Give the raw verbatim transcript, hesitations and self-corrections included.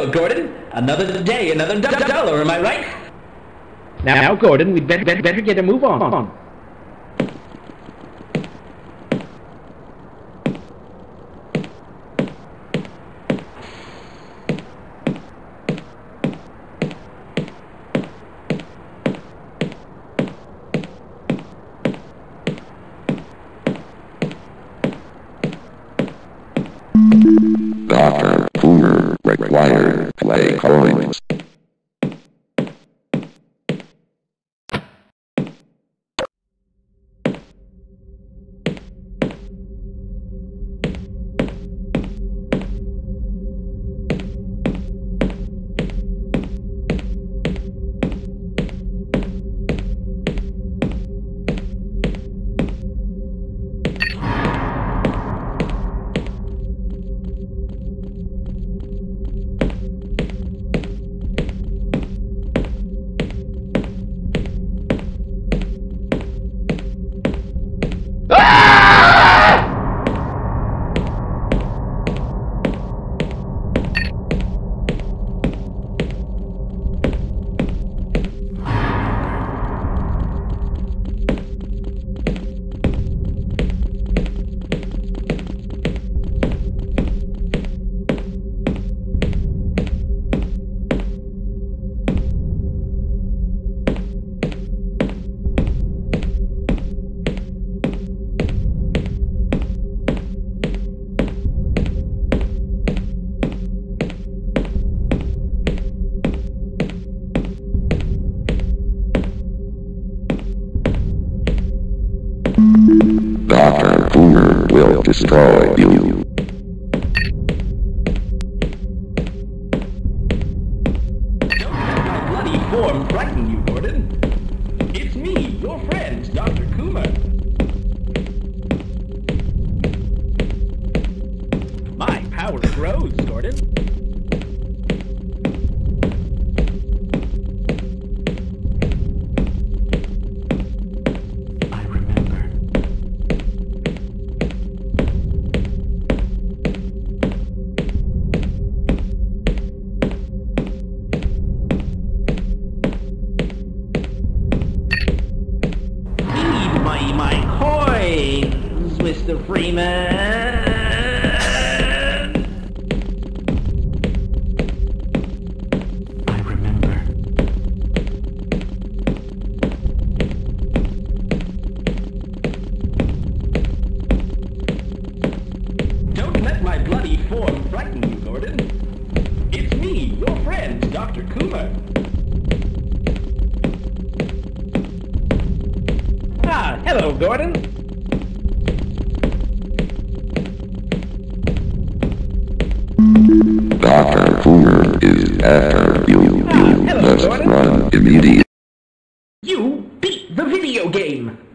hello, Gordon. Another day, another do dollar, am I right? Now, now Gordon, we'd better, better, better get a move on. Doctor Coomer required play coins. Doctor Coomer will destroy you. Don't let my bloody form frighten you, Gordon. It's me, your friend, Doctor Coomer. My power grows, Gordon. My coins, Mister Freeman. I remember. Don't let my bloody form frighten you, Gordon. It's me, your friend, Doctor Coomer. Ah, hello, Gordon. Doctor Coomer is after you. You Ah, hello, must Gordon. run immediately. You beat the video game.